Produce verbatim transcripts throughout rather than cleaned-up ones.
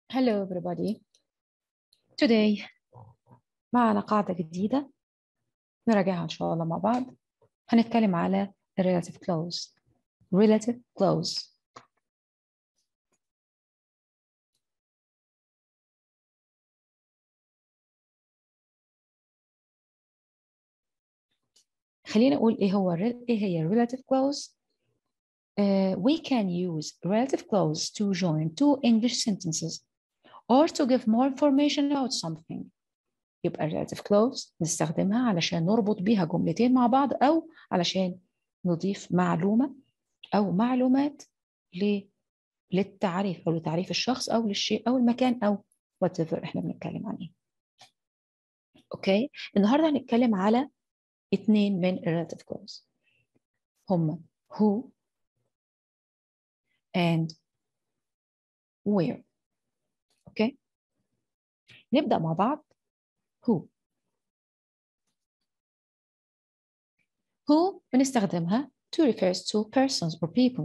Hello everybody. Today معنا قاعدة جديدة نراجعها إن شاء الله مع بعض. هنتكلم على relative clause. Relative clause. خلينا نقول إيه هو إيه هي relative clause. Uh, we can use relative clause to join two English sentences or to give more information about something. يبقى relative clause نستخدمها علشان نربط بيها جملتين مع بعض أو علشان نضيف معلومة أو معلومات ل للتعريف أو لتعريف الشخص أو للشيء أو المكان أو whatever إحنا بنتكلم عن إيه. أوكي، النهاردة هنتكلم على اتنين من relative clause هما who and where. أوكي، نبدأ مع بعض. who who بنستخدمها to refers to persons or people.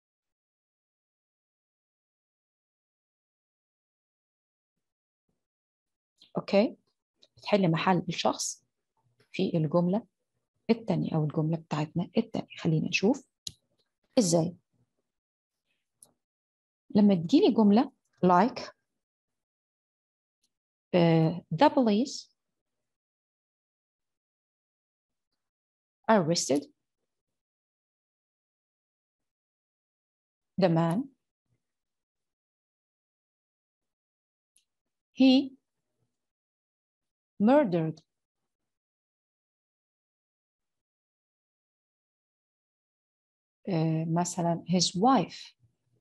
أوكي، تحل محل الشخص في الجملة التانية أو الجملة بتاعتنا التانية. خلينا نشوف إزاي. لما تجيلي جملة like uh, the police arrested the man he murdered uh, مثلا his wife.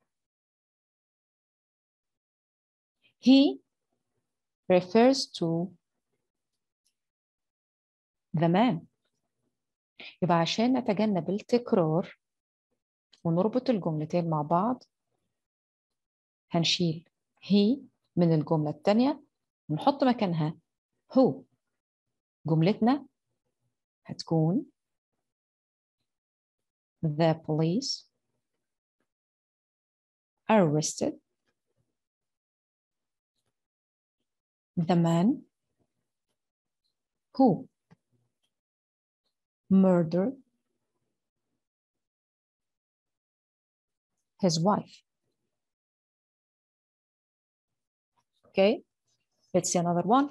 He refers to the man. يبقى عشان نتجنب التكرار ونربط الجملتين مع بعض هنشيل he من الجملة الثانية ونحط مكانها who. جملتنا هتكون the police arrested the man who murdered his wife. Okay, let's see another one.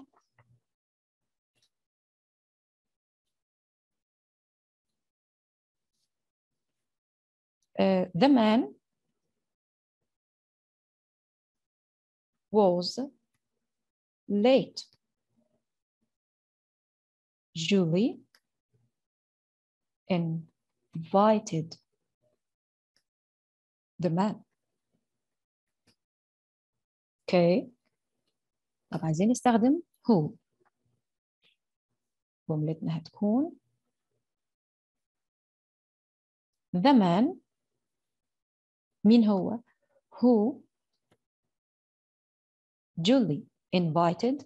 Uh, the man was late. Julie invited the man. Okay. طب عايزين نستخدم who. جملتنا هتكون the man. مين هو؟ who Julie invited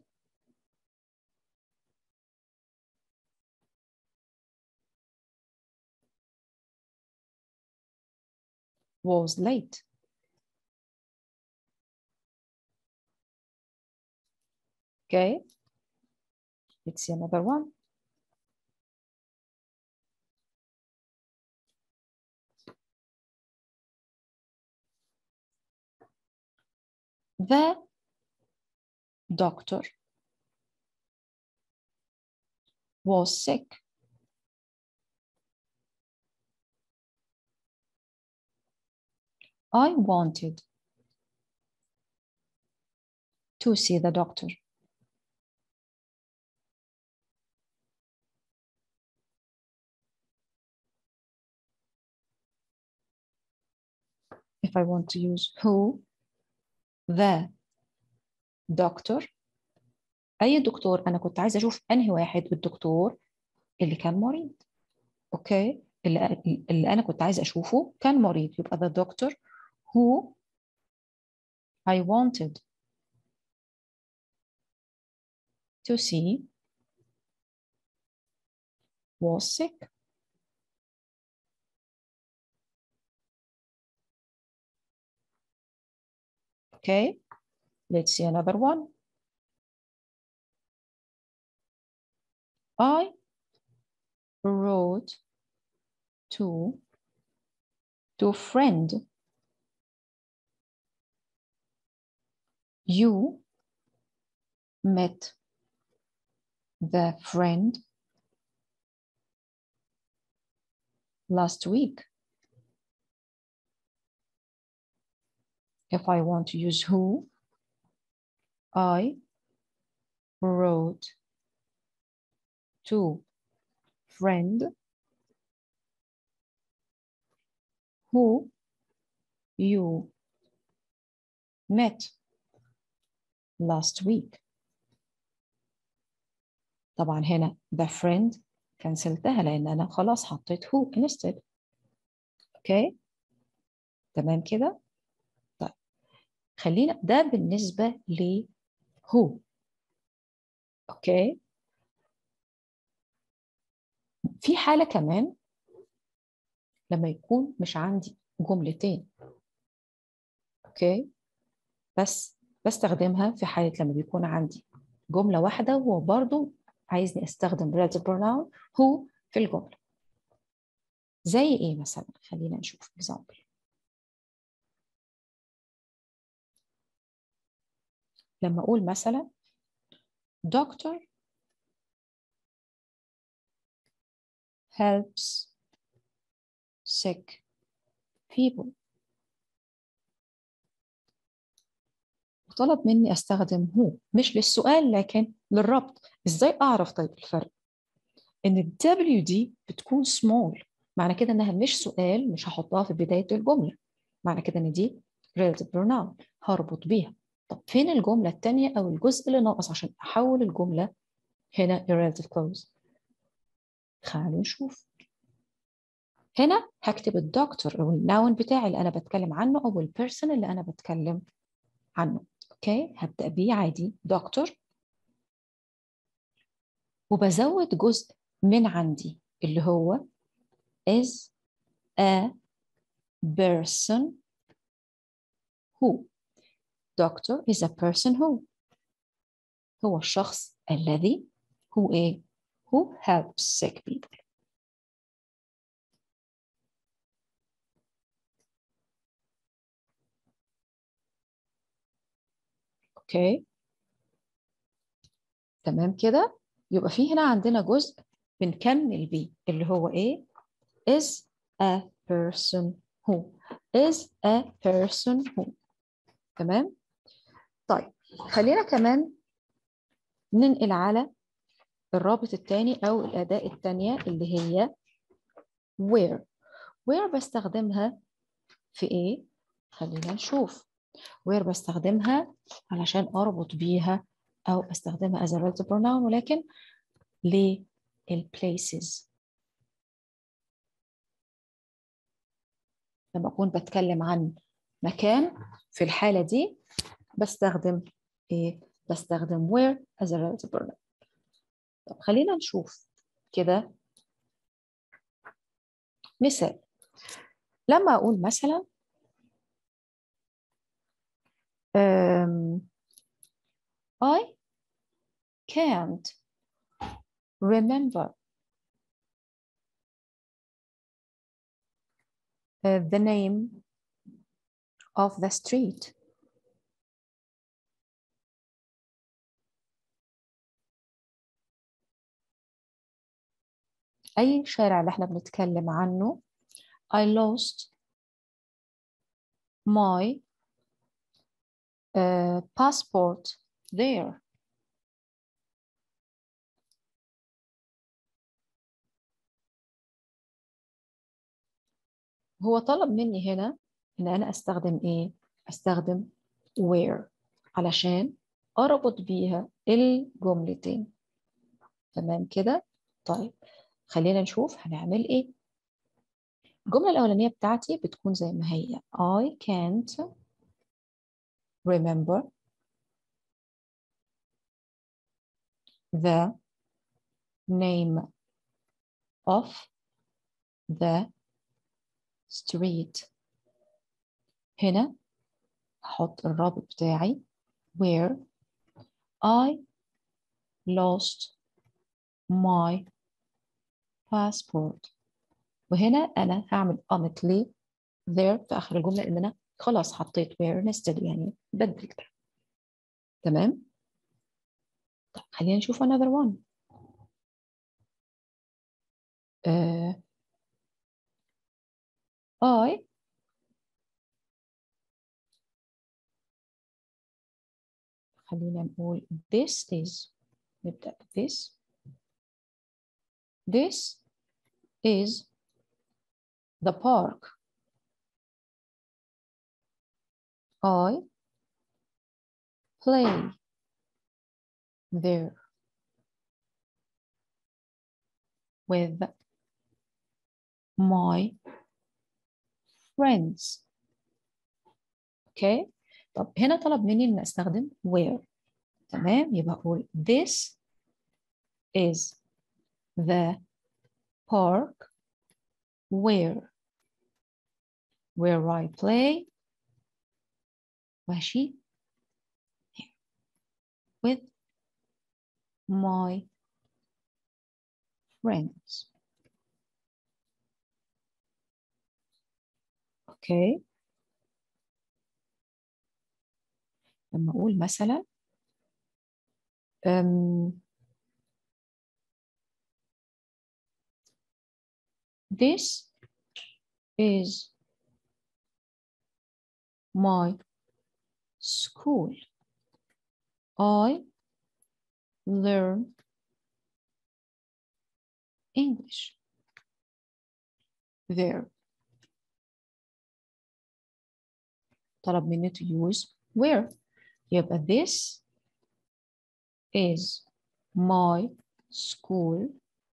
was late. Okay, let's see another one. The doctor was sick. I wanted to see the doctor. If I want to use who, the doctor. أي دكتور؟ أنا كنت عايزة أشوف أنهي واحد الدكتور اللي كان مريض. أوكي، اللي, اللي أنا كنت عايزة أشوفه كان مريض. يبقى the doctor who I wanted to see was sick. Okay, Let's see another one. I wrote to to friend. You met the friend last week. If I want to use who, I wrote to friend who you met last week. طبعا هنا the friend كنسلتها لأن أنا خلاص حطيت who instead. أوكي تمام كده. طيب خلينا ده بالنسبة ل who. أوكي في حالة كمان لما يكون مش عندي جملتين. أوكي بس بستخدمها في حالة لما بيكون عندي جملة واحدة وبرضو عايزني استخدم relative pronoun who في الجملة. زي ايه مثلا؟ خلينا نشوف example. لما اقول مثلا doctor helps sick people. طلب مني استخدم who مش للسؤال لكن للربط. ازاي اعرف طيب الفرق؟ ان ال W دي بتكون small، معنى كده انها مش سؤال، مش هحطها في بداية الجملة، معنى كده ان دي relative pronoun هربط بيها. طب فين الجملة التانية او الجزء اللي ناقص عشان احول الجملة هنا relative clause؟ خلينا نشوف. هنا هكتب الدكتور او الناون بتاعي اللي انا بتكلم عنه او البيرسون اللي انا بتكلم عنه. اوكي هبدأ بيه عادي دكتور، وبزود جزء من عندي اللي هو is a person who. doctor is a person who هو الشخص الذي who ايه who helps sick people. اوكي تمام كده. يبقى في هنا عندنا جزء بنكمل بيه اللي هو ايه is a person who is a person who. تمام. طيب خلينا كمان ننقل على الرابط الثاني او الاداة الثانية اللي هي where. where بستخدمها في ايه؟ خلينا نشوف. where بستخدمها علشان اربط بيها او بستخدمها as a relative pronoun ولكن للplaces. لما اكون بتكلم عن مكان في الحالة دي بستخدم ايه؟ بستخدم where as a relative pronoun. طب خلينا نشوف كده مثال. لما اقول مثلا um, I can't remember uh, the name of the street. أي شارع اللي احنا بنتكلم عنه. I lost my uh, passport there. هو طلب مني هنا إن أنا أستخدم إيه؟ أستخدم where علشان أربط بيها الجملتين. تمام كده؟ طيب خلينا نشوف هنعمل إيه. الجملة الأولانية بتاعتي بتكون زي ما هي I can't remember the name of the street. هنا هحط الرابط بتاعي where I lost my passport. وهنا أنا هعمل omit ليه there في آخر الجملة إن أنا خلاص حطيت where nested يعني بدلت. تمام؟ طيب خلينا نشوف another one. uh, I خلينا نقول this is نبدأ this this is the park. I play there with my friends. اوكي okay. طب هنا طلب مني ان استخدم where. تمام يبقى اقول this is the park where where I play ماشي with my friends. اوكي okay. لما اقول مثلا um, this is my school. I learn English there. طلب مني to use where. يبقى this is my school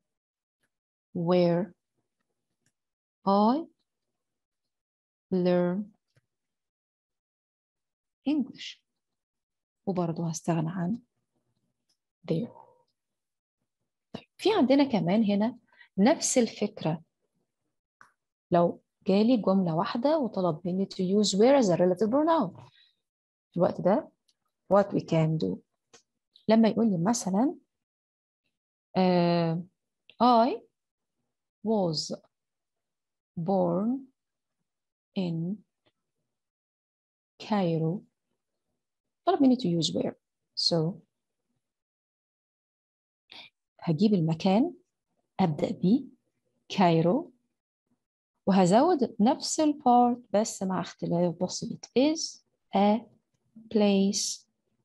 where I learn English. وبرضه هستغنى عن there. طيب في عندنا كمان هنا نفس الفكرة. لو جالي جملة واحدة وطلب مني to use where as a relative pronoun. في الوقت ده what we can do. لما يقول لي مثلا uh, I was born in Cairo. طلب مني to use where. So هجيب المكان أبدأ بيه كايرو وهزود نفس البارت بس مع اختلاف بسيط. is a place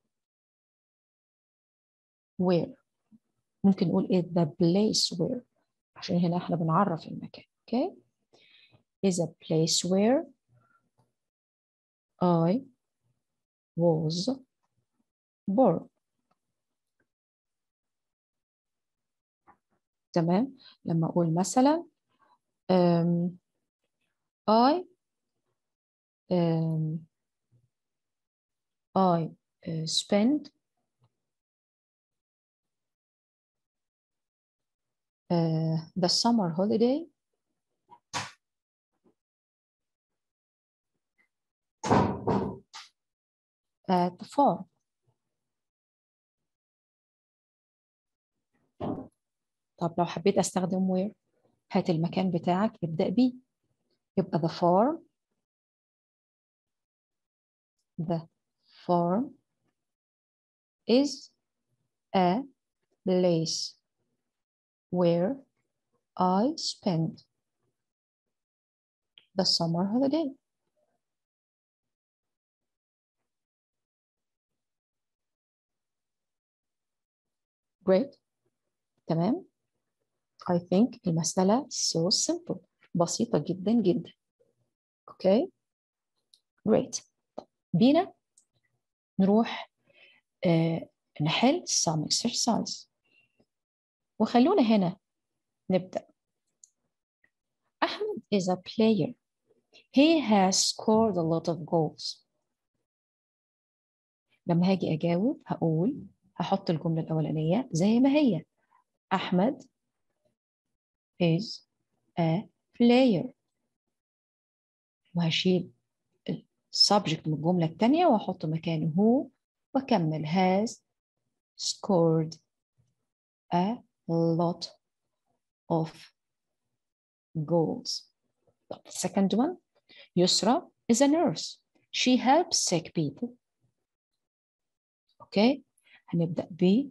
where. ممكن نقول is the place where عشان هنا احنا بنعرف المكان. okay is a place where I was born. تمام. لما أقول مثلا um, I um, I uh, spend uh, the summer holiday at the farm. طب لو حبيت استخدم where هات المكان بتاعك ابدأ بيه. يبقى the farm the farm is a place where I spend the summer holiday. Great. تمام. I think المسألة so simple. بسيطة جدا جدا. Okay. Great. بينا نروح آه نحل some exercise. وخلونا هنا نبدأ. أحمد is a player. He has scored a lot of goals. لما هاجي أجاوب هقول هحط الجملة الأولانية زي ما هي. أحمد is a player. وهشيل السبجكت من الجملة الثانية وأحط مكانه هو وأكمل has scored a lot of goals. The second one, Yusra is a nurse. She helps sick people. Okay, هنبدأ ب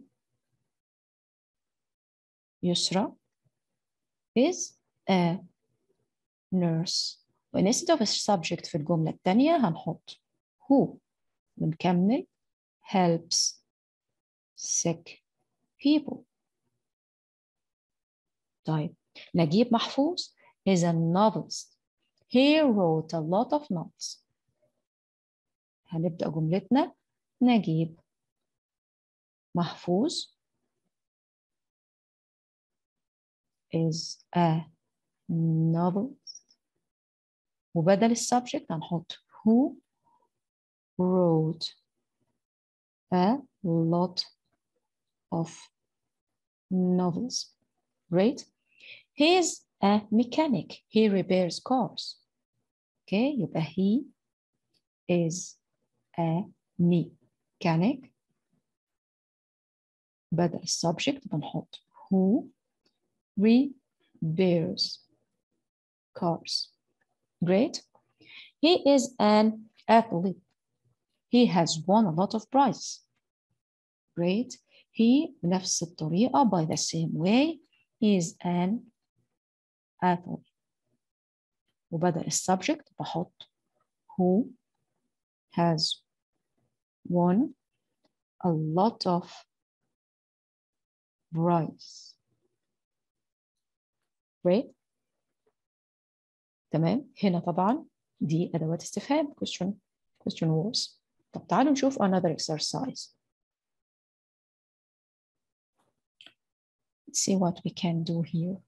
Yusra is a nurse. instead of a subject في الجملة الثانية هنحط who ونكمل helps sick people. طيب نجيب محفوظ is a novelist. He wrote a lot of novels. هنبدأ جملتنا نجيب محفوظ is a novelist وبدل السبجكت هنحط who wrote a lot of novels. Great. He is a mechanic. He repairs cars. Okay, يبقى he is a mechanic. بدل السبجكت بنحط who repairs cars. Great. He is an athlete. He has won a lot of prizes. Great. He بنفس الطريقة by the same way is an athlete. وبدل السبجكت بحط who has won a lot of prizes. Great. تمام. هنا طبعا دي أدوات استفهام question question words. طب تعالوا نشوف another exercise. Let's see what we can do here.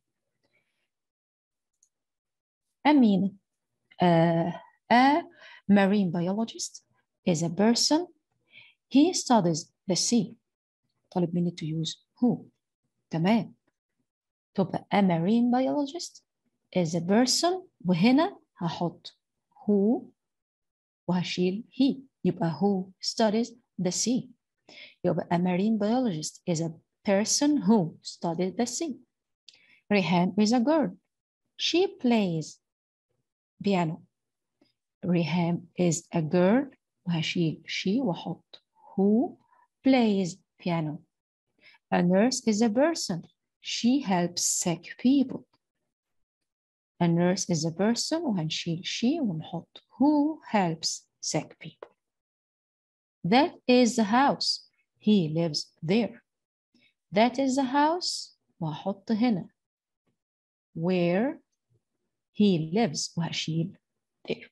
Amin, uh, a marine biologist is a person. He studies the sea. طالب مني to use who. تمام. تبقى a marine biologist is a person وهنا هحط who وهشيل he. يبقى who studies the sea. يبقى a marine biologist is a person who studies the sea. Rihan is a girl. She plays piano. Rihan is a girl وهشيل she وأحط who plays piano. A nurse is a person. She helps sick people. A nurse is a person وهنشيل she ونحط who helps sick people. That is the house. He lives there. That is the house وهحط هنا where he lives وهشيل there.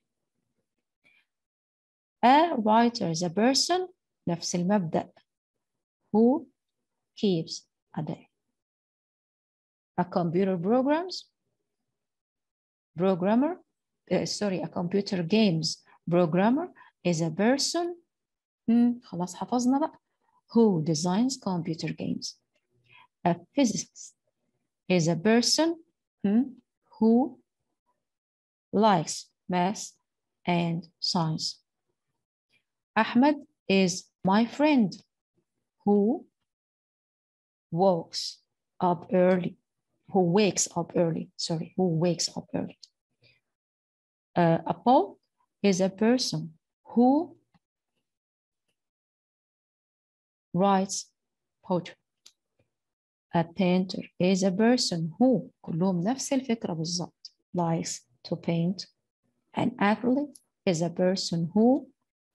A writer is a person نفس المبدأ who keeps a day. A computer programs programmer uh, sorry a computer games programmer is a person hmm, خلاص حفظنا بقى who designs computer games. A physicist is a person hmm, who likes math and science. Ahmed is my friend who walks up early, who wakes up early, sorry, who wakes up early. Uh, a poet is a person who writes poetry. A painter is a person who كلهم نفس الفكرة بالضبط likes to paint. An athlete is a person who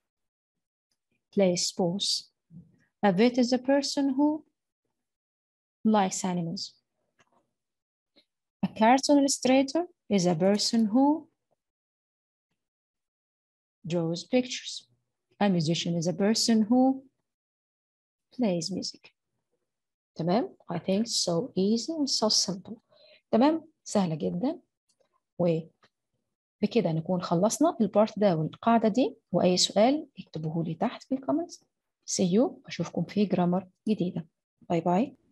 plays sports. A vet is a person who likes animals. A cartoon illustrator is a person who draws pictures. A musician is a person who plays music. تمام؟ I think so easy and so simple. تمام؟ سهلة جدا. وبكده نكون خلصنا البارت ده والقاعدة دي، وأي سؤال اكتبوه لي تحت في الكومنتس. See you. أشوفكم في جرامر جديدة. باي باي.